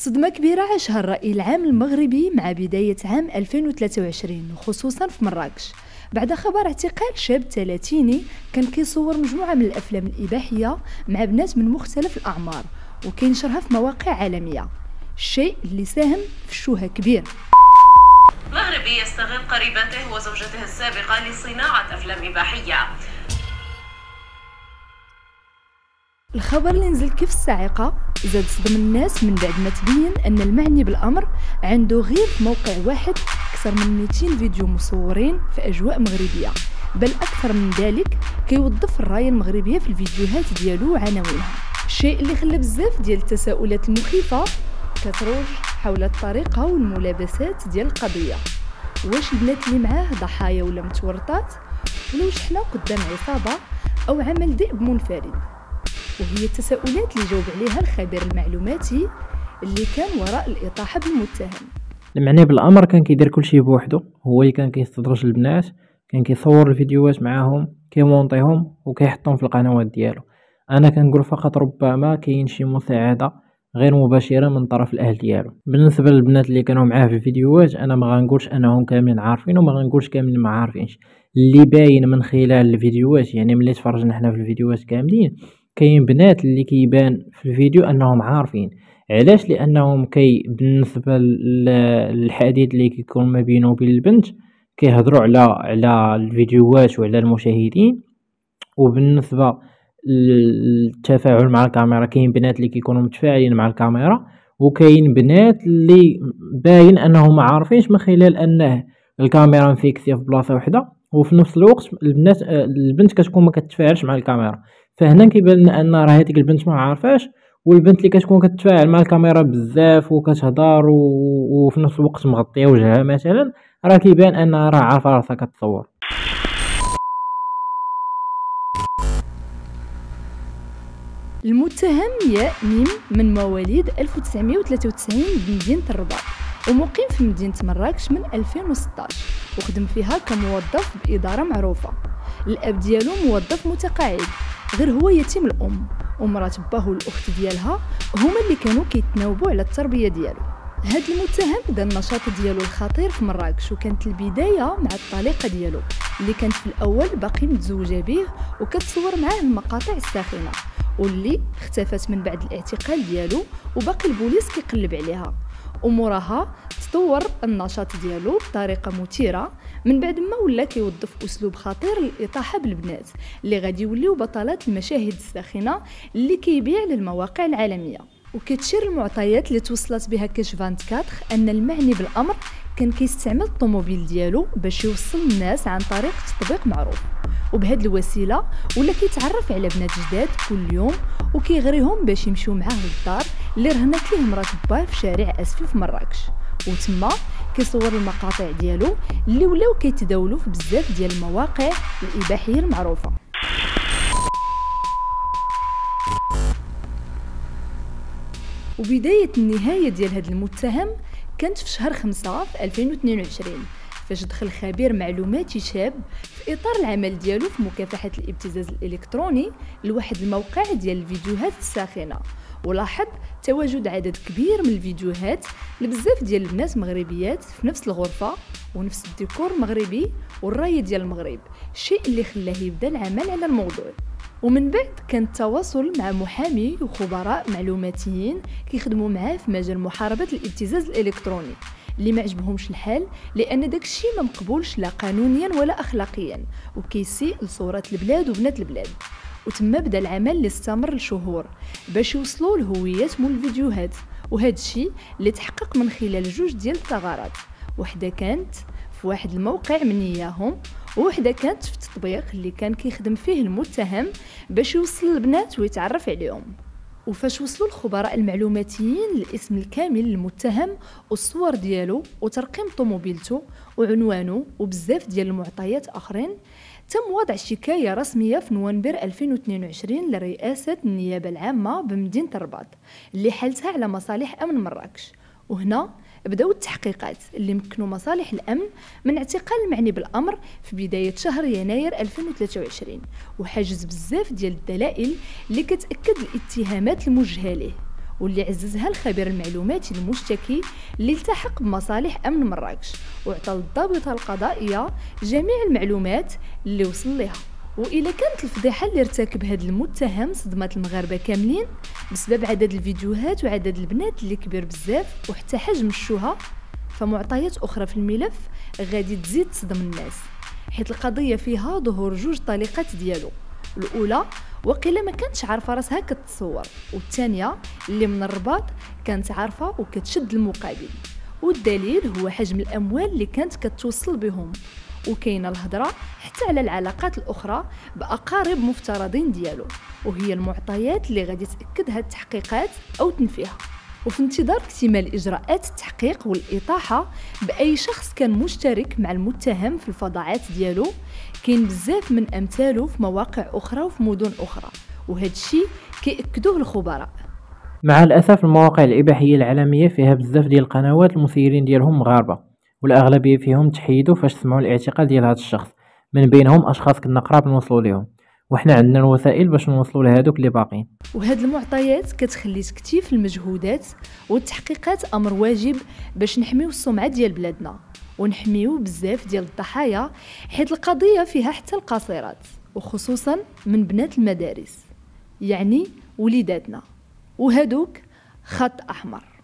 صدمة كبيرة عاشها الرأي العام المغربي مع بداية عام 2023 وخصوصا في مراكش بعد خبر اعتقال شاب 30 كان كيصور مجموعة من الأفلام الإباحية مع بنات من مختلف الأعمار وكينشرها في مواقع عالمية، الشيء اللي ساهم في الشوهة كبير. مغربي يستغل قريبته وزوجته السابقة لصناعة أفلام إباحية. الخبر اللي نزل كيف الصاعقة زاد صدم الناس من بعد ما تبين أن المعني بالأمر عنده غير في موقع واحد أكثر من 200 فيديو مصورين في أجواء مغربية، بل أكثر من ذلك كيوظف الراية المغربية في الفيديوهات ديالو وعناوينها، الشيء اللي خلى بزاف ديال التساؤلات المخيفة كتروج حول الطريقة والملابسات ديال القضية. واش البنات اللي معاه ضحايا ولا متورطات، ولا واش حنا قدام عصابة أو عمل ذئب منفرد؟ وهي التساؤلات اللي جاوب عليها الخبير المعلوماتي اللي كان وراء الإطاحة بالمتهم. المعني بالامر كان كيدير كلشي بوحدو، هو اللي كان كيستدرج البنات، كان كيصور الفيديوهات معاهم، كيمونطيهم وكيحطهم في القنوات ديالو. انا كنقول فقط ربما كاين شي مساعده غير مباشره من طرف الاهل ديالو. بالنسبه للبنات اللي كانوا معاه في الفيديوهات، انا ما غنقولش انهم كاملين عارفين وما غنقولش كاملين ما عارفينش، اللي باين من خلال الفيديوهات يعني ملي تفرجنا حنا في الفيديوهات كاملين كاين بنات اللي كيبان في الفيديو انهم عارفين. علاش؟ لانهم بالنسبه للحديث اللي كيكون ما بينه وبين البنت كيهضروا على الفيديوهات وعلى المشاهدين، وبالنسبه للتفاعل مع الكاميرا كاين بنات اللي كيكونوا متفاعلين مع الكاميرا، وكاين بنات اللي باين انهم ما عارفينش من خلال انه الكاميرا مفيكسيه في بلاصه وحده، وفي نفس الوقت البنت كتكون ما كتتفاعلش مع الكاميرا. فهنا كيبان لنا ان راه هذيك البنت ما عارفاش، والبنت اللي كتكون كتتفاعل مع الكاميرا بزاف وكتهضر وفي نفس الوقت مغطيه وجهها مثلا، راه كيبان ان راه عارفه راسها كتصور. المتهم يا ميم من مواليد 1993 بمدينة الرباط، ومقيم في مدينة مراكش من 2016 وخدم فيها كموظف بإدارة معروفة. الأب ديالو موظف متقاعد، غير هو يتيم الأم، ومرات باه والأخت ديالها هما اللي كانوا كيتناوبوا على التربية ديالو. هاد المتهم بدا النشاط ديالو الخطير في مراكش، وكانت البداية مع الطليقة ديالو اللي كانت في الأول باقي متزوجة به وكتصور معاه المقاطع الساخنة، واللي اختفت من بعد الاعتقال ديالو وباقي البوليس كيقلب عليها. وموراها تطور النشاط ديالو بطريقه مثيره من بعد ما ولا كيوظف اسلوب خطير للاطاحه بالبنات اللي غادي يوليو بطلات المشاهد الساخنه اللي كيبيع للمواقع العالميه. وكتشير المعطيات اللي توصلت بها كاش 24 ان المعني بالامر كان كيستعمل الطوموبيل ديالو باش يوصل الناس عن طريق تطبيق معروف، وبهاد الوسيله ولا كيتعرف على بنات جداد كل يوم وكيغريهم باش يمشيو معاه للدار اللي رهنت ليه مرات باه في شارع اسفي في مراكش، وتما كيصور المقاطع ديالو اللي ولاو كيتداولوا في بزاف ديال المواقع الاباحيه المعروفه. وبدايه النهايه ديال هذا المتهم كانت في شهر 5 في 2022 فاش دخل خبير معلوماتي شاب في اطار العمل ديالو في مكافحه الابتزاز الالكتروني لواحد الموقع ديال الفيديوهات الساخنه، ولاحظ تواجد عدد كبير من الفيديوهات لبزاف ديال البنات مغربيات في نفس الغرفه ونفس الديكور مغربي والرايه ديال المغرب، الشيء اللي خلاه يبدا العمل على الموضوع. ومن بعد كان التواصل مع محامي وخبراء معلوماتيين كيخدموا معاه في مجال محاربه الابتزاز الالكتروني اللي ما عجبهمش الحال لان داك الشيء ما مقبولش لا قانونيا ولا اخلاقيا وكيسيء لصوره البلاد وبنات البلاد. وتما بدا العمل اللي استمر لشهور باش يوصلوا لهويات مول الفيديوهات، وهذا الشيء اللي تحقق من خلال جوج ديال الثغرات، وحده كانت في واحد الموقع من اياهم وحده كانت في التطبيق اللي كان كيخدم فيه المتهم باش يوصل للبنات ويتعرف عليهم. وفاش وصلوا الخبراء المعلوماتيين الاسم الكامل للمتهم والصور ديالو وترقيم طوموبيلته وعنوانه وبزاف ديال المعطيات اخرين، تم وضع شكايه رسميه في نوفمبر 2022 لرئاسه النيابه العامه بمدينه الرباط اللي حالتها على مصالح امن مراكش. وهنا بداو التحقيقات اللي مكنوا مصالح الامن من اعتقال المعني بالامر في بدايه شهر يناير 2023 وحجز بزاف ديال الدلائل اللي كتاكد الاتهامات الموجهه ليه. واللي عززها الخبير المعلوماتي المشتكي اللي التحق بمصالح أمن مراكش، وعطى للضابطة القضائية جميع المعلومات اللي وصل لها. وإلا كانت الفضيحة اللي ارتكب هذا المتهم صدمت المغاربة كاملين بسبب عدد الفيديوهات وعدد البنات اللي كبير بزاف وحتى حجم الشهى، فمعطيات أخرى في الملف غادي تزيد تصدم الناس، حيث القضية فيها ظهور جوج طليقات ديالو. الأولى وقيلا ما كانتش عارفة راسها كتصور، والثانية اللي من الرباط كانت عارفة وكتشد المقابل. والدليل هو حجم الأموال اللي كانت كتوصل بهم، وكاينه الهضره حتى على العلاقات الاخرى باقارب مفترضين ديالو، وهي المعطيات اللي غادي تاكد هاد التحقيقات او تنفيها. وفي انتظار اكتمال اجراءات التحقيق والاطاحه باي شخص كان مشترك مع المتهم في الفضاعات ديالو، كاين بزاف من امثاله في مواقع اخرى وفي مدن اخرى، وهذا الشيء كيأكدوه الخبراء. مع الاسف المواقع الاباحيه العالميه فيها بزاف ديال القنوات المثيرين ديالهم مغاربه، والاغلبيه فيهم تحيدوا فاش سمعوا الاعتقال ديال هذا الشخص، من بينهم اشخاص كنا قراب نوصلوا لهم، وحنا عندنا الوسائل باش نوصلوا لهذوك اللي باقين. وهاد المعطيات كتخلي تكثيف المجهودات والتحقيقات امر واجب باش نحميو السمعه ديال بلادنا ونحميو بزاف ديال الضحايا، حيت القضيه فيها حتى القاصرات وخصوصا من بنات المدارس، يعني وليداتنا، وهادوك خط احمر.